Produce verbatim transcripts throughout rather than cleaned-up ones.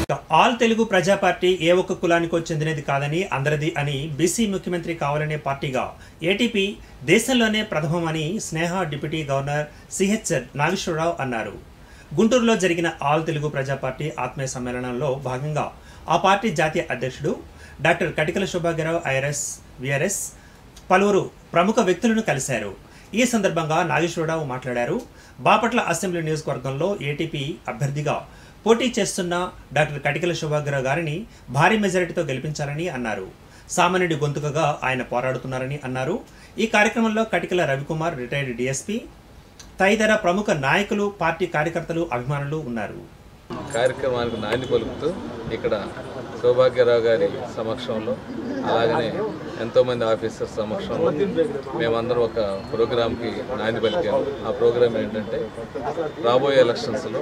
All Telugu ప్రజా party ఏ ఒక్క కులానికో చెందినది కాదని అందరిది అని బీసీ ముఖ్యమంత్రి కావాలనే పార్టీగా ఏటీపీ దేశంలోనే ప్రథమమని స్నేహ డిప్యూటీ గవర్నర్ సిహెచ్ఎడ్ నాగేశ్వరరావు అన్నారు. గుంటూరులో జరిగిన ఆల్ తెలుగు ప్రజా పార్టీ ఆత్మీయ సమ్మేళనంలో భాగంగా ఆ పార్టీ జాతీయ అధ్యక్షుడు doctor Katikala Shobhagarao IRS VRS పలువురు ప్రముఖ వ్యక్తులను కలిశారు. ఈ సందర్భంగా నాగేశ్వరరావు మాట్లాడారు. బాపట్ల అసెంబ్లీ నియోజకవర్గంలో ఏటీపీ అభ్యర్థిగా పోటీ చేస్తున్న డాక్టర్ కటికల శోభాగరావు గారిని భారీ మెజారిటీతో గెలిపించాలని అన్నారు. సామాన్యుడి గొంతుకగా ఆయన పోరాడుతున్నారని అన్నారు. ఈ కార్యక్రమంలో కటికల రవికుమార్ రిటైర్డ్ డిఎస్పీ తదితర ప్రముఖ నాయకులు, పార్టీ కార్యకర్తలు, అభిమానులు ఉన్నారు. కార్యక్రమానికి నాంది పలుకుతూ ఇక్కడ సౌభాగ్యరావు గారి సమక్షంలో అలాగనే ఎంతోమంది ఆఫీసర్స్ సమక్షంలో మేమందరం ఒక ప్రోగ్రాంకి నాంది పలికాము. ఆ ప్రోగ్రాం ఏంటంటే రాబోయే ఎలక్షన్స్లో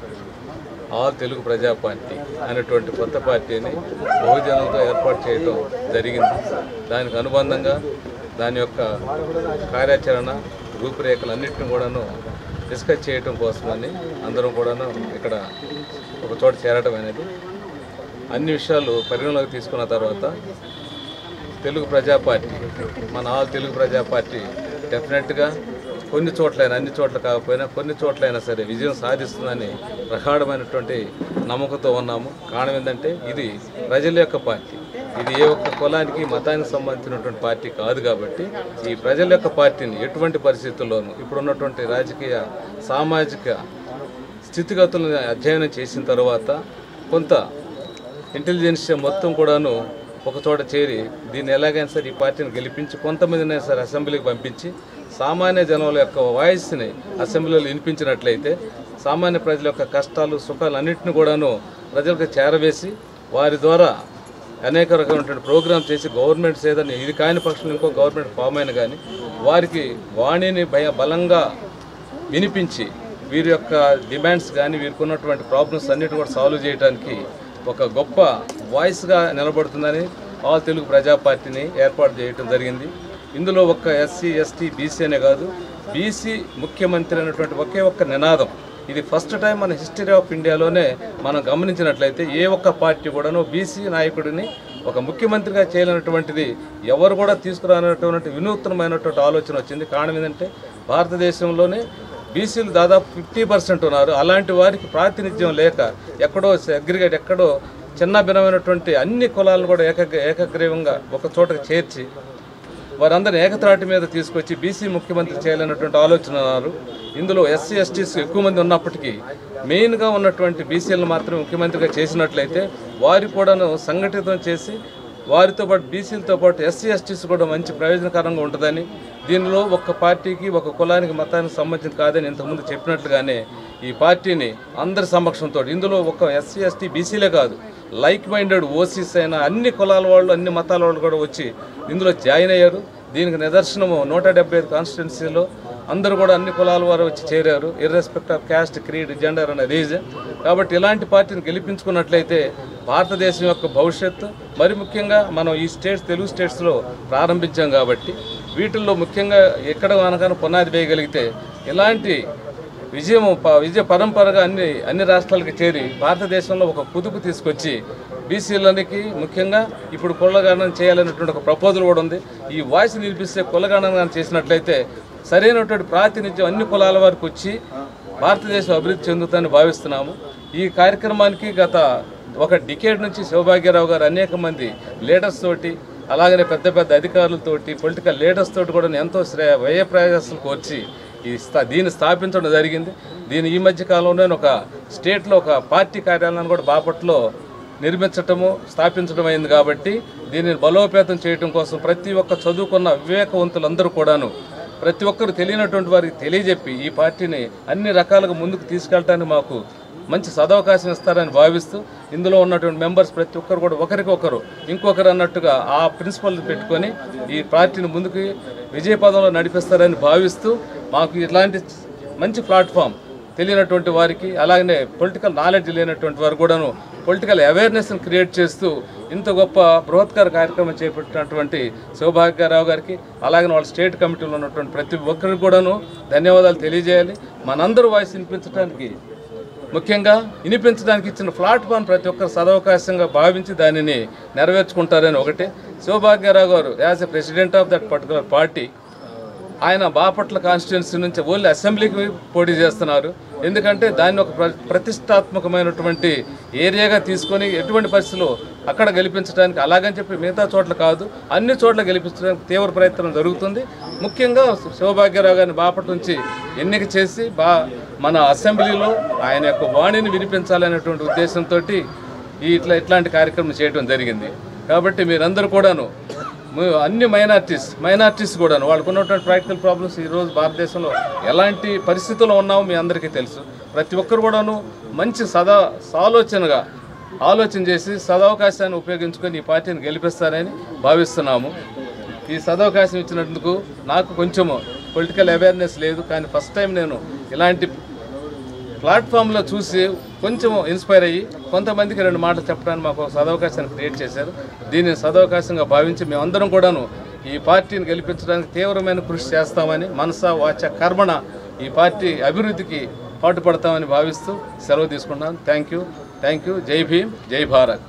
ఆల్ తెలుగు ప్రజా పార్టీ అనేటువంటి కొత్త పార్టీని బహుజనులతో ఏర్పాటు చేయడం జరిగింది. దానికి అనుబంధంగా దాని యొక్క కార్యాచరణ రూపురేఖలన్నింటినీ కూడాను డిస్కస్ చేయటం కోసమని అందరం కూడాను ఇక్కడ ఒక చోట చేరటం అనేది అన్ని విషయాలు పరిగణలోకి తీసుకున్న తర్వాత తెలుగు ప్రజా పార్టీ మన ఆల్ తెలుగు ప్రజా పార్టీ డెఫినెట్గా కొన్ని చోట్లైనా అన్ని చోట్ల కాకపోయినా కొన్ని చోట్లైనా సరే విజయం సాధిస్తుందని ప్రగాఢమైనటువంటి నమ్మకంతో ఉన్నాము. కారణం ఏంటంటే ఇది ప్రజల యొక్క పార్టీ, ఇది ఏ ఒక్క కులానికి మతానికి సంబంధించినటువంటి పార్టీ కాదు. కాబట్టి ఈ ప్రజల యొక్క పార్టీని ఎటువంటి పరిస్థితుల్లోనూ ఇప్పుడున్నటువంటి రాజకీయ సామాజిక స్థితిగతులను అధ్యయనం చేసిన తర్వాత కొంత ఇంటెలిజెన్స్ మొత్తం కూడాను ఒక చోట చేరి దీన్ని ఎలాగైనా సరే ఈ పార్టీని గెలిపించి కొంతమందినైనా సరే అసెంబ్లీకి పంపించి సామాన్య జనాల యొక్క వాయిస్ని అసెంబ్లీలో వినిపించినట్లయితే సామాన్య ప్రజల యొక్క కష్టాలు సుఖాలు అన్నింటినీ కూడాను ప్రజలకు చేరవేసి వారి ద్వారా అనేక రకమైనటువంటి ప్రోగ్రామ్ చేసి గవర్నమెంట్స్ ఏదైనా ఇది కాని పక్షంలో ఇంకో గవర్నమెంట్ ఫామ్ అయిన కానీ వారికి వాణిని భయ బలంగా వినిపించి వీరి యొక్క డిమాండ్స్ కానీ వీరికి ఉన్నటువంటి ప్రాబ్లమ్స్ అన్నిటి కూడా సాల్వ్ చేయడానికి ఒక గొప్ప వాయిస్గా నిలబడుతుందని ఆల్ తెలుగు ప్రజా పార్టీని ఏర్పాటు చేయడం జరిగింది. ఇందులో ఒక్క ఎస్సీ ఎస్టీ బీసీ అనే కాదు, బీసీ ముఖ్యమంత్రి అనేటువంటి ఒకే ఒక్క నినాదం ఇది ఫస్ట్ టైం మన హిస్టరీ ఆఫ్ ఇండియాలోనే మనం గమనించినట్లయితే ఏ ఒక్క పార్టీ కూడాను బీసీ నాయకుడిని ఒక ముఖ్యమంత్రిగా చేయలేనటువంటిది ఎవరు కూడా తీసుకురానటువంటి వినూత్నమైనటువంటి ఆలోచన వచ్చింది. కారణం ఏంటంటే భారతదేశంలోనే బీసీలు దాదాపు ఫిఫ్టీ పర్సెంట్ ఉన్నారు. అలాంటి వారికి ప్రాతినిధ్యం లేక ఎక్కడో అగ్రిగేట్ ఎక్కడో చిన్న భిన్నమైనటువంటి అన్ని కులాలను కూడా ఏక ఏకగ్రీవంగా ఒక చోటకు చేర్చి వారందరినీ ఏకత్రాటి మీద తీసుకొచ్చి బీసీ ముఖ్యమంత్రి చేయాలన్నటువంటి ఆలోచన ఉన్నారు. ఇందులో ఎస్సీ ఎస్టీస్ ఎక్కువ మంది ఉన్నప్పటికీ మెయిన్గా ఉన్నటువంటి బీసీలను మాత్రమే ముఖ్యమంత్రిగా చేసినట్లయితే వారి కూడాను సంఘటితం చేసి వారితో పాటు బీసీలతో పాటు ఎస్సీ ఎస్టీస్ కూడా మంచి ప్రయోజనకరంగా ఉంటుందని, దీనిలో ఒక్క పార్టీకి ఒక కులానికి మతానికి సంబంధించిన కాదని ఇంతకుముందు చెప్పినట్లుగానే ఈ పార్టీని అందరి సమక్షంతో ఇందులో ఒక ఎస్సీ ఎస్టీ బీసీలే కాదు లైక్ మైండెడ్ ఓసీస్ అయిన అన్ని కులాల వాళ్ళు అన్ని మతాల వాళ్ళు కూడా వచ్చి ఇందులో జాయిన్ అయ్యారు. దీనికి నిదర్శనము నూట డెబ్బై ఐదు కాన్స్టిట్యున్సీలో అందరూ కూడా అన్ని కులాల వారు వచ్చి చేరారు, irrespective of caste, creed, gender అనే రీజన్. కాబట్టి ఇలాంటి పార్టీని గెలిపించుకున్నట్లయితే భారతదేశం యొక్క భవిష్యత్తు మరి ముఖ్యంగా మనం ఈ స్టేట్స్ తెలుగు స్టేట్స్లో ప్రారంభించాం కాబట్టి వీటిల్లో ముఖ్యంగా ఎక్కడ మనకన్నా పునాది వేయగలిగితే ఇలాంటి విజయం విజయ పరంపరగా అన్ని అన్ని రాష్ట్రాలకి చేరి భారతదేశంలో ఒక కుదుపు తీసుకొచ్చి బీసీలకి ముఖ్యంగా ఇప్పుడు కులగణన చేయాలనేటువంటి ఒక ప్రపోజల్ కూడా ఉంది. ఈ వాయిస్ నిలిపిస్తే కులగణన చేసినట్లయితే సరైనటువంటి ప్రాతినిధ్యం అన్ని కులాల వారికి వచ్చి భారతదేశం అభివృద్ధి చెందుతుందని భావిస్తున్నాము. ఈ కార్యక్రమానికి గత ఒక డికేడ్ నుంచి సౌభాగ్యరావు గారు అనేక మంది లీడర్స్ తోటి అలాగనే పెద్ద పెద్ద అధికారులతోటి పొలిటికల్ లీడర్స్ తోటి కూడా ఎంతో శ్రేయ వ్యయ ప్రయాసాలు కోర్చి ఈ స్థా దీన్ని స్థాపించడం జరిగింది. దీని ఈ మధ్య కాలంలో ఒక స్టేట్లో ఒక పార్టీ కార్యాలయాన్ని కూడా బాపట్లో నిర్మించటము స్థాపించడం అయింది. కాబట్టి దీనిని బలోపేతం చేయడం కోసం ప్రతి ఒక్క చదువుకున్న వివేకవంతులందరూ కూడాను ప్రతి ఒక్కరు తెలియనటువంటి వారికి తెలియజెప్పి ఈ పార్టీని అన్ని రకాలుగా ముందుకు తీసుకెళ్ళటానికి మాకు మంచి సదవకాశం ఇస్తారని భావిస్తూ ఇందులో ఉన్నటువంటి మెంబర్స్ ప్రతి ఒక్కరు కూడా ఒకరికొకరు ఇంకొకరు అన్నట్టుగా ఆ ప్రిన్సిపల్ పెట్టుకొని ఈ పార్టీని ముందుకు విజయపదంలో నడిపిస్తారని భావిస్తూ మాకు ఇలాంటి మంచి ప్లాట్ఫామ్ తెలియనటువంటి వారికి అలాగనే పొలిటికల్ నాలెడ్జ్ లేనటువంటి వారు కూడాను పొలిటికల్ అవేర్నెస్ని క్రియేట్ చేస్తూ ఇంత గొప్ప బృహత్కర కార్యక్రమం చేపట్టినటువంటి సౌభాగ్యరావు గారికి అలాగే వాళ్ళ స్టేట్ కమిటీలో ఉన్నటువంటి ప్రతి ఒక్కరికి కూడాను ధన్యవాదాలు తెలియజేయాలి. మనందరూ వాయిస్ వినిపించడానికి ముఖ్యంగా వినిపించడానికి ఇచ్చిన ప్లాట్ఫామ్ ప్రతి ఒక్కరు సదవకాశంగా భావించి దానిని నెరవేర్చుకుంటారని ఒకటి. Shivabhagyarao garu as a president of that particular party ఆయన బాపట్ల కాన్స్టిట్యున్సీ నుంచి ఓన్లీ అసెంబ్లీకి పోటీ చేస్తున్నారు. ఎందుకంటే దాన్ని ఒక ప్రతిష్టాత్మకమైనటువంటి ఏరియాగా తీసుకొని ఎటువంటి పరిస్థితుల్లో అక్కడ గెలిపించడానికి, అలాగని చెప్పి మిగతా చోట్ల కాదు అన్ని చోట్ల గెలిపించడానికి తీవ్ర ప్రయత్నం జరుగుతుంది. ముఖ్యంగా శివభాగ్యరావు గారిని బాపట్ల నుంచి ఎన్నిక చేసి బా మన అసెంబ్లీలో ఆయన యొక్క వాణిని వినిపించాలనేటువంటి ఉద్దేశంతో ఈ ఇట్లా ఇట్లాంటి కార్యక్రమం చేయడం జరిగింది. కాబట్టి మీరందరూ కూడాను అన్ని మైనార్టీస్ మైనార్టీస్ కూడాను వాళ్ళకు ఉన్నటువంటి ప్రాక్టికల్ ప్రాబ్లమ్స్ ఈరోజు భారతదేశంలో ఎలాంటి పరిస్థితుల్లో ఉన్నామో మీ అందరికీ తెలుసు. ప్రతి ఒక్కరు కూడాను మంచి సదా సాలోచనగా ఆలోచన చేసి సదవకాశాన్ని ఉపయోగించుకొని ఈ పార్టీని గెలిపిస్తారని భావిస్తున్నాము. ఈ సదవకాశం ఇచ్చినందుకు నాకు కొంచెము పొలిటికల్ అవేర్నెస్ లేదు, కానీ ఫస్ట్ టైం నేను ఇలాంటి ప్లాట్ఫామ్లో చూసి కొంచెం ఇన్స్పైర్ అయ్యి కొంతమందికి రెండు మాటలు చెప్పడానికి మాకు సదవకాశాన్ని క్రియేట్ చేశారు. దీన్ని సదవకాశంగా భావించి మేమందరం కూడాను ఈ పార్టీని గెలిపించడానికి తీవ్రమైన కృషి చేస్తామని మనస వాచ కర్మణ ఈ పార్టీ అభివృద్ధికి పాటుపడతామని భావిస్తూ సెలవు తీసుకున్నాను. థ్యాంక్ యూ థ్యాంక్ యూ జై భీమ్, జై భారత్.